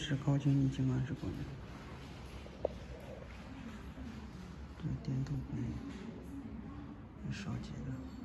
是高精已经20公里，这电镀工也烧结的。